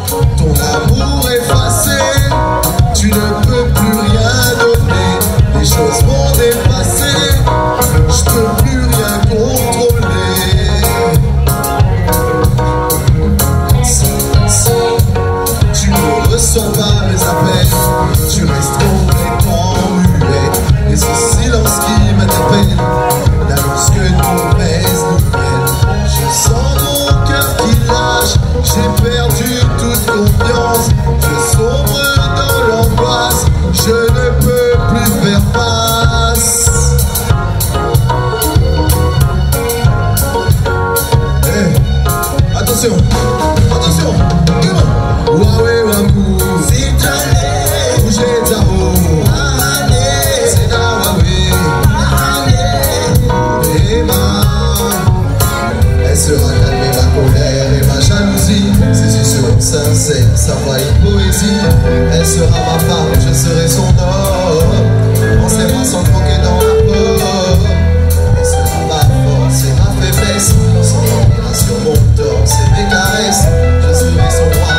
Ton amour effacé, tu ne peux plus rien donner. Les choses vont dépasser, je peux plus rien contrôler. Tu ne reçois pas mes appels, tu restes complètement muet. Et ce silence qui m'interpelle n'annonce que de mauvaises nouvelles. Je sens mon cœur qui lâche, j'ai perdu toute confiance. Je sombre dans l'angoisse, je ne peux plus faire face. Hey, attention, attention, Waoué wangu, Zitane, Bouger Zao, Ahane, Seda Waoué, Ahane, Emma. Elle sera calmée ma colère et ma jalousie. Ses yeux seront sincères, sa voix est poésie. Elle sera ma femme, je serai son homme. On s'aimera sans croquer dans la peau. Elle sera ma force et ma faiblesse. Son admiration, mon tort, c'est mes caresses. Je serai son roi.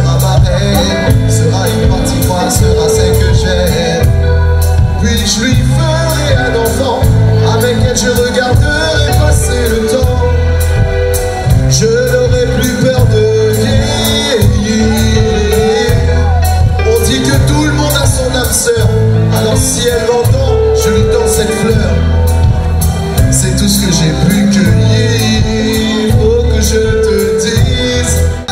Sera une partie moi, sera celle que j'aime. Puis je lui ferai un enfant, avec elle je regarderai passer le temps. Je n'aurai plus peur de vieillir. On dit que tout le monde a son âme sœur, alors si elle m'entend, je lui tends cette fleur. C'est tout ce que j'ai pu cueillir. Faut que je te dise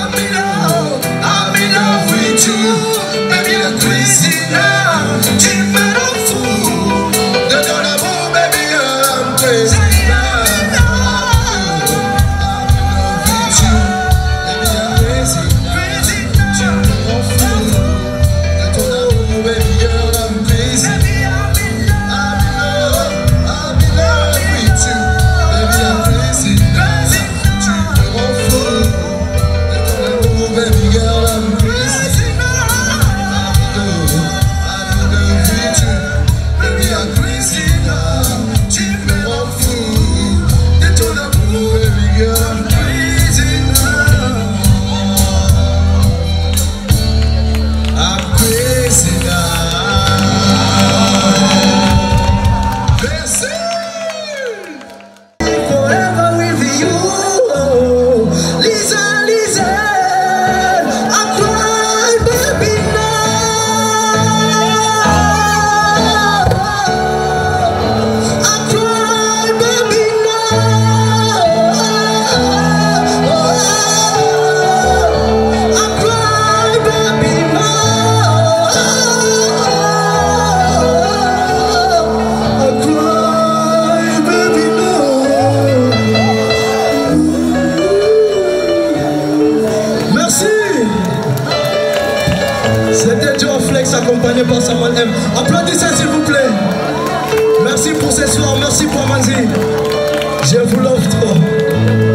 accompagné par Samuel M. Applaudissez s'il vous plaît. Merci pour ce soir, merci pour Manzi. Je vous love trop.